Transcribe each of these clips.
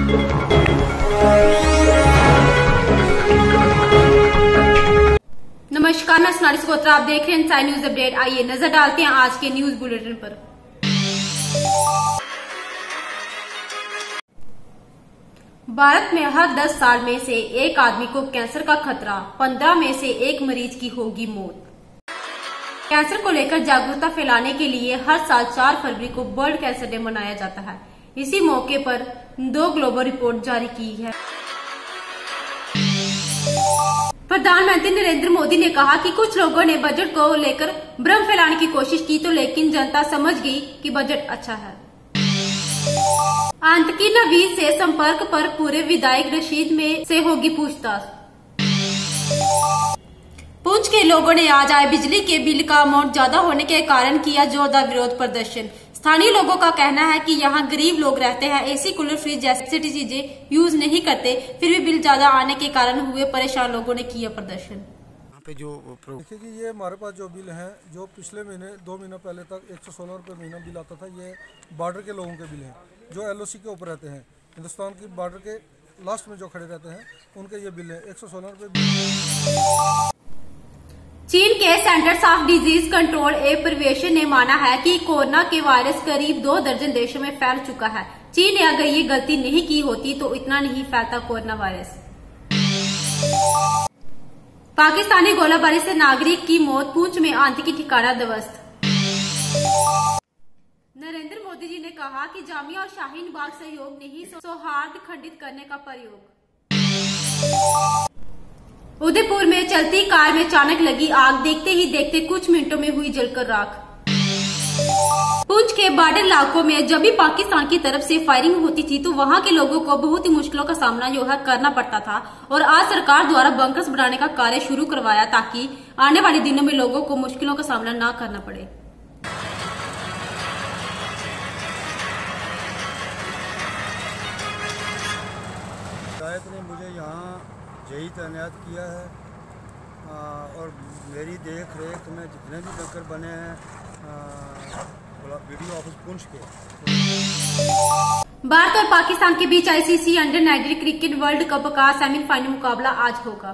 नमस्कार, मैं सोनाली सकोत्रा, आप देख रहे हैं इंसाइड न्यूज अपडेट। आइए नजर डालते हैं आज के न्यूज बुलेटिन पर। भारत में हर 10 साल में से एक आदमी को कैंसर का खतरा, 15 में से एक मरीज की होगी मौत। कैंसर को लेकर जागरूकता फैलाने के लिए हर साल 4 फरवरी को वर्ल्ड कैंसर डे मनाया जाता है। इसी मौके पर 2 ग्लोबल रिपोर्ट जारी की है। प्रधानमंत्री नरेंद्र मोदी ने कहा कि कुछ लोगों ने बजट को लेकर भ्रम फैलाने की कोशिश की तो लेकिन जनता समझ गई कि बजट अच्छा है। आतंकी नवीद से संपर्क पर पूरे विधायक रशीद में से होगी पूछताछ। पुंछ के लोगों ने आज आए बिजली के बिल का अमाउंट ज्यादा होने के कारण किया जोरदार विरोध प्रदर्शन। स्थानीय लोगों का कहना है कि यहाँ गरीब लोग रहते हैं, एसी, कूलर, फ्रिज जैसी चीजें यूज नहीं करते, फिर भी बिल ज्यादा आने के कारण हुए परेशान लोगों ने किया प्रदर्शन। यहाँ पे जो देखिए कि ये हमारे पास जो बिल है, जो पिछले महीने 2 महीने पहले तक 116 रुपये महीना बिल आता था, ये बॉर्डर के लोगों के बिल हैं जो LOC के ऊपर रहते हैं, हिंदुस्तान की बॉर्डर के लास्ट में जो खड़े रहते हैं, उनके ये बिल है 116 रुपये। चीन के सेंटर्स ऑफ डिजीज कंट्रोल एवं प्रिवेंशन ने माना है कि कोरोना के वायरस करीब 2 दर्जन देशों में फैल चुका है। चीन ने अगर ये गलती नहीं की होती तो इतना नहीं फैलता कोरोना वायरस। पाकिस्तानी गोलाबारी से नागरिक की मौत, पुंछ में आतंकी ठिकाना ध्वस्त। नरेंद्र मोदी जी ने कहा कि जामिया और शाहीन बाग सहयोग नहीं, सौहार्द खंडित करने का प्रयोग। उदयपुर में चलती कार में अचानक लगी आग, देखते ही देखते कुछ मिनटों में हुई जलकर राख। पुंछ के बॉर्डर इलाकों में जब भी पाकिस्तान की तरफ से फायरिंग होती थी तो वहां के लोगों को बहुत ही मुश्किलों का सामना जो है करना पड़ता था और आज सरकार द्वारा बंकर्स बनाने का कार्य शुरू करवाया ताकि आने वाले दिनों में लोगों को मुश्किलों का सामना न करना पड़े। पंचायत ने मुझे यहाँ यही तैनात किया है और मेरी देख रेख में जितने भी बंकर बने हैं वीडियो ऑफिस पुंछ के। भारत और पाकिस्तान के बीच ICC under nineteen cricket world cup का सेमीफाइनल मुकाबला आज होगा।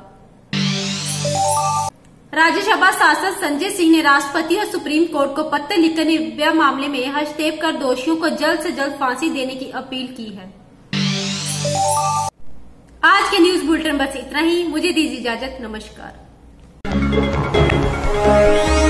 राज्यसभा सांसद संजय सिंह ने राष्ट्रपति और सुप्रीम कोर्ट को पत्र लिखकर निर्भया मामले में हस्तक्षेप कर दोषियों को जल्द से जल्द फांसी देने की अपील की है। आज के न्यूज बुलेटिन बस इतना ही। मुझे दीजिए इजाजत। नमस्कार।